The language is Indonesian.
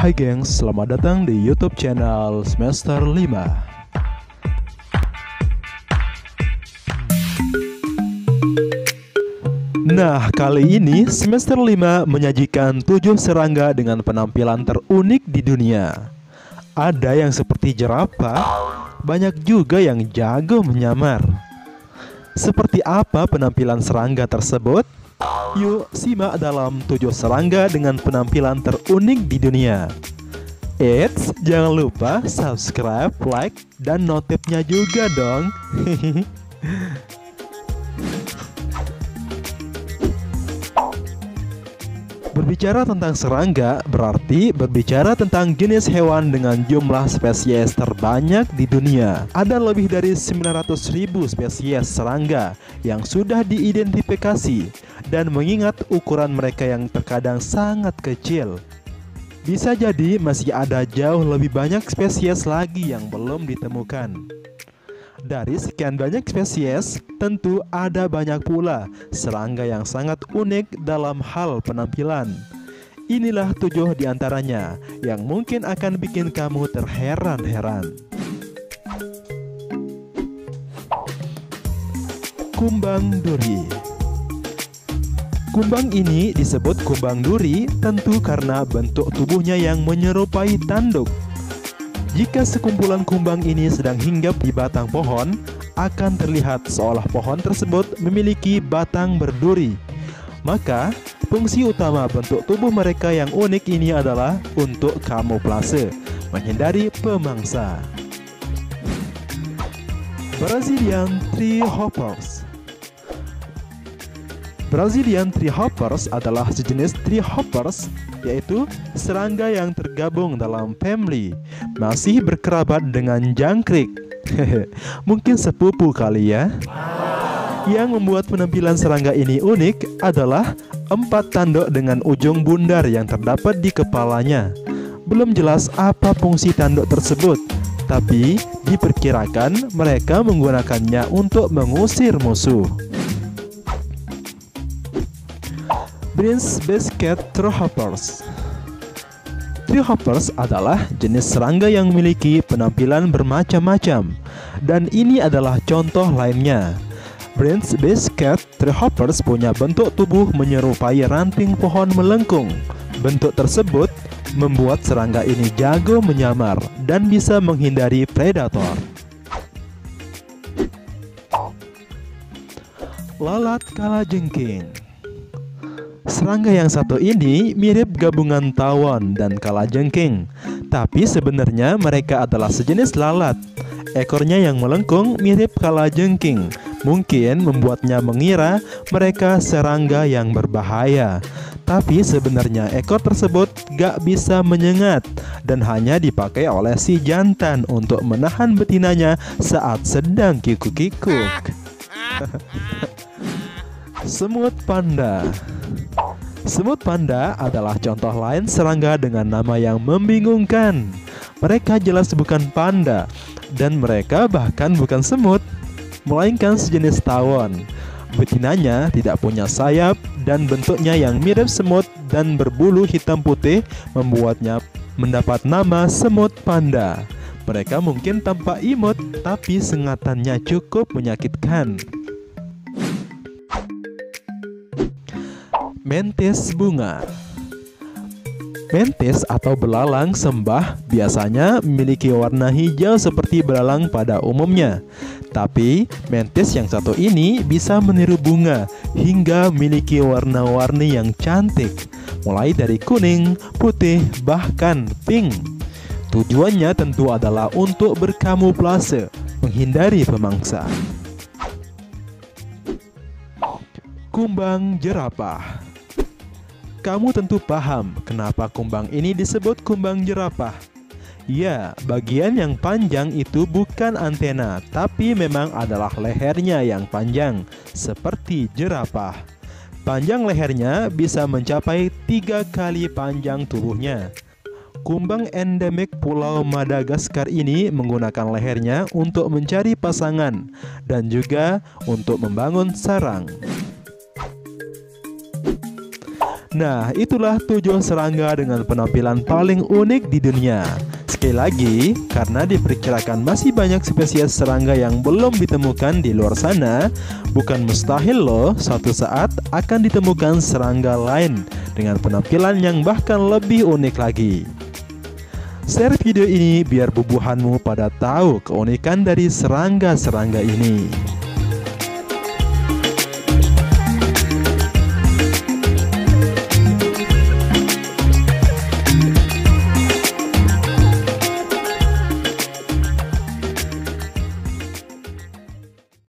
Hai gengs, selamat datang di YouTube channel Semester 5. Nah, kali ini Semester 5 menyajikan 7 serangga dengan penampilan terunik di dunia. Ada yang seperti jerapah, banyak juga yang jago menyamar. Seperti apa penampilan serangga tersebut? Yuk simak dalam 7 serangga dengan penampilan terunik di dunia. Eits, jangan lupa subscribe, like, dan notifnya juga dong. Berbicara tentang serangga berarti berbicara tentang jenis hewan dengan jumlah spesies terbanyak di dunia. Ada lebih dari 900.000 spesies serangga yang sudah diidentifikasi, dan mengingat ukuran mereka yang terkadang sangat kecil, bisa jadi masih ada jauh lebih banyak spesies lagi yang belum ditemukan. Dari sekian banyak spesies, tentu ada banyak pula serangga yang sangat unik dalam hal penampilan. Inilah 7 diantaranya yang mungkin akan bikin kamu terheran-heran. Kumbang duri. Kumbang ini disebut kumbang duri tentu karena bentuk tubuhnya yang menyerupai tanduk. Jika sekumpulan kumbang ini sedang hinggap di batang pohon, akan terlihat seolah pohon tersebut memiliki batang berduri. Maka, fungsi utama bentuk tubuh mereka yang unik ini adalah untuk kamuflase, menghindari pemangsa. Brazilian Tree Hoppers. Brazilian Tree Hoppers adalah sejenis tree hoppers, yaitu serangga yang tergabung dalam family, masih berkerabat dengan jangkrik. Mungkin sepupu kali ya. Yang membuat penampilan serangga ini unik adalah 4 tanduk dengan ujung bundar yang terdapat di kepalanya. Belum jelas apa fungsi tanduk tersebut, tapi diperkirakan mereka menggunakannya untuk mengusir musuh. Prince Basket Treehoppers. Treehoppers adalah jenis serangga yang memiliki penampilan bermacam-macam, dan ini adalah contoh lainnya. Prince Basket Treehoppers punya bentuk tubuh menyerupai ranting pohon melengkung. Bentuk tersebut membuat serangga ini jago menyamar dan bisa menghindari predator. Lalat kalajengking. Serangga yang satu ini mirip gabungan tawon dan kalajengking, tapi sebenarnya mereka adalah sejenis lalat. Ekornya yang melengkung mirip kalajengking, mungkin membuatnya mengira mereka serangga yang berbahaya. Tapi sebenarnya ekor tersebut gak bisa menyengat dan hanya dipakai oleh si jantan untuk menahan betinanya saat sedang kikuk-kikuk. Semut panda. Semut panda adalah contoh lain serangga dengan nama yang membingungkan. Mereka jelas bukan panda, dan mereka bahkan bukan semut, melainkan sejenis tawon. Betinanya tidak punya sayap dan bentuknya yang mirip semut dan berbulu hitam putih membuatnya mendapat nama semut panda. Mereka mungkin tampak imut, tapi sengatannya cukup menyakitkan. Mantis bunga. Mantis atau belalang sembah biasanya memiliki warna hijau seperti belalang pada umumnya. Tapi mantis yang satu ini bisa meniru bunga hingga memiliki warna-warni yang cantik, mulai dari kuning, putih, bahkan pink. Tujuannya tentu adalah untuk berkamuflase, menghindari pemangsa. Kumbang jerapah. Kamu tentu paham kenapa kumbang ini disebut kumbang jerapah. Ya, bagian yang panjang itu bukan antena, tapi memang adalah lehernya yang panjang, seperti jerapah. Panjang lehernya bisa mencapai 3 kali panjang tubuhnya. Kumbang endemik Pulau Madagaskar ini menggunakan lehernya untuk mencari pasangan dan juga untuk membangun sarang. Nah, itulah 7 serangga dengan penampilan paling unik di dunia. Sekali lagi, karena diperkirakan masih banyak spesies serangga yang belum ditemukan di luar sana, bukan mustahil loh suatu saat akan ditemukan serangga lain dengan penampilan yang bahkan lebih unik lagi. Share video ini biar bubuhanmu pada tahu keunikan dari serangga-serangga ini.